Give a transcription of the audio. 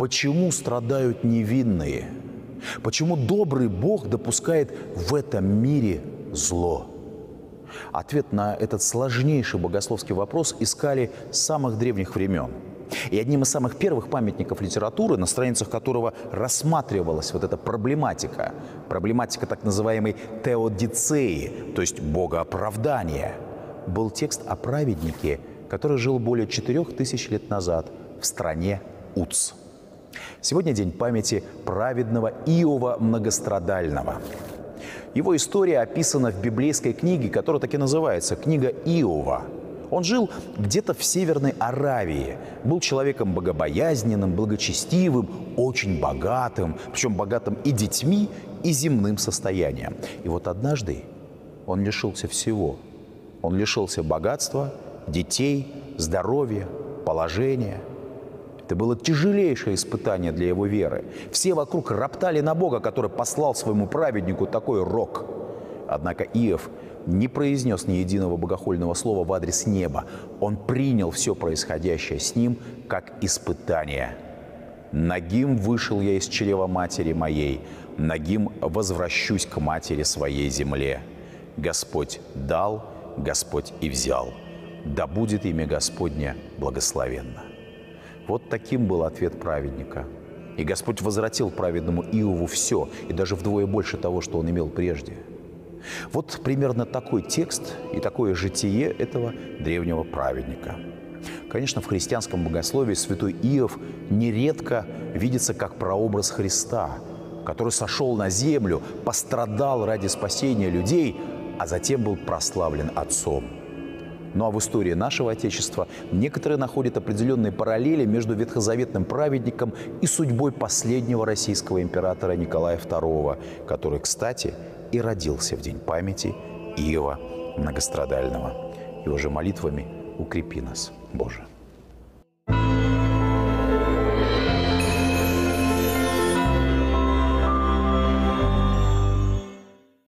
Почему страдают невинные? Почему добрый Бог допускает в этом мире зло? Ответ на этот сложнейший богословский вопрос искали с самых древних времен. И одним из самых первых памятников литературы, на страницах которого рассматривалась вот эта проблематика так называемой теодицеи, то есть богооправдания, был текст о праведнике, который жил более 4000 лет назад в стране Уц. Сегодня день памяти праведного Иова Многострадального. Его история описана в библейской книге, которая так и называется «Книга Иова». Он жил где-то в Северной Аравии, был человеком богобоязненным, благочестивым, очень богатым, причем богатым и детьми, и земным состоянием. И вот однажды он лишился всего. Он лишился богатства, детей, здоровья, положения. Это было тяжелейшее испытание для его веры. Все вокруг роптали на Бога, который послал своему праведнику такой рок. Однако Иов не произнес ни единого богохульного слова в адрес неба. Он принял все происходящее с ним как испытание. «Нагим вышел я из чрева матери моей, нагим возвращусь к матери своей земле. Господь дал, Господь и взял. Да будет имя Господне благословенно». Вот таким был ответ праведника. И Господь возвратил праведному Иову все, и даже вдвое больше того, что он имел прежде. Вот примерно такой текст и такое житие этого древнего праведника. Конечно, в христианском богословии святой Иов нередко видится как прообраз Христа, который сошел на землю, пострадал ради спасения людей, а затем был прославлен Отцом. Ну а в истории нашего Отечества некоторые находят определенные параллели между ветхозаветным праведником и судьбой последнего российского императора Николая II, который, кстати, и родился в день памяти Иова Многострадального. Его же молитвами укрепи нас, Боже.